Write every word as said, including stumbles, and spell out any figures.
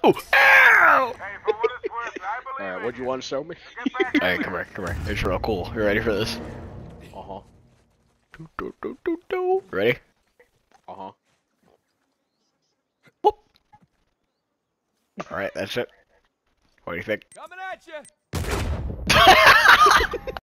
Ow! Alright, what'd you want to show me? Alright, come here, come here. It's real cool. You ready for this? Uh-huh. Do, do, do, do, do. Ready? Uh-huh. Whoop. Alright, that's it. What do you think? Coming at you.